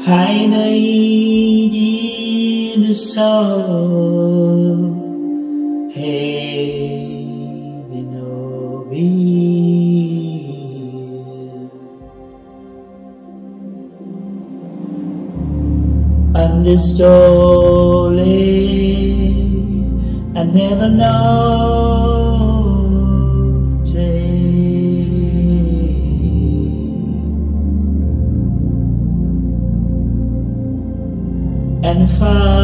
High night in the sun, heaven over here. Under stolen, I never noticed, and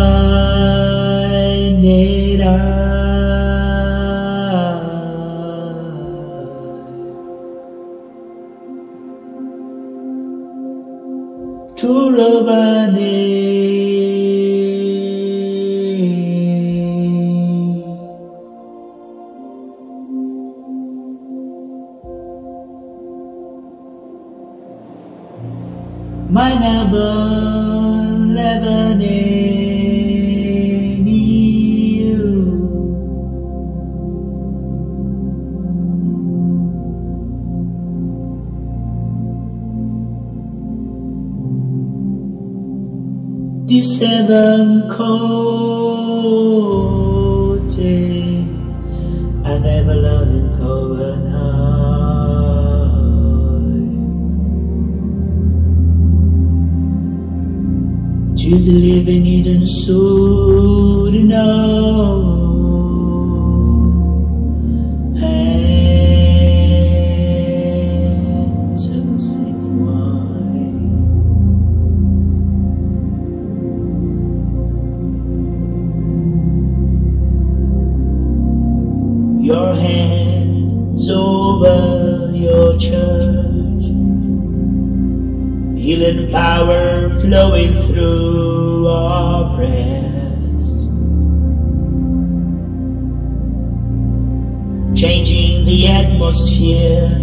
find it out. True love and my number 11 in you. December cold day, I never learned in Copenhagen. Just living it and soon enough. And to six wine. Your hands over your church, healing power flowing through our prayers, changing the atmosphere,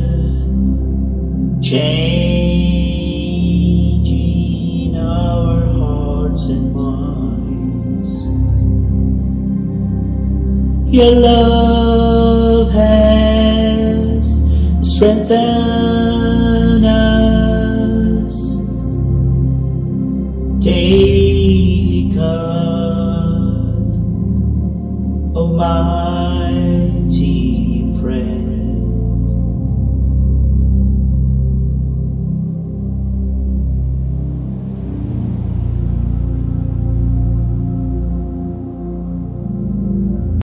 changing our hearts and minds. Your love has strengthened us, daily God, almighty friend.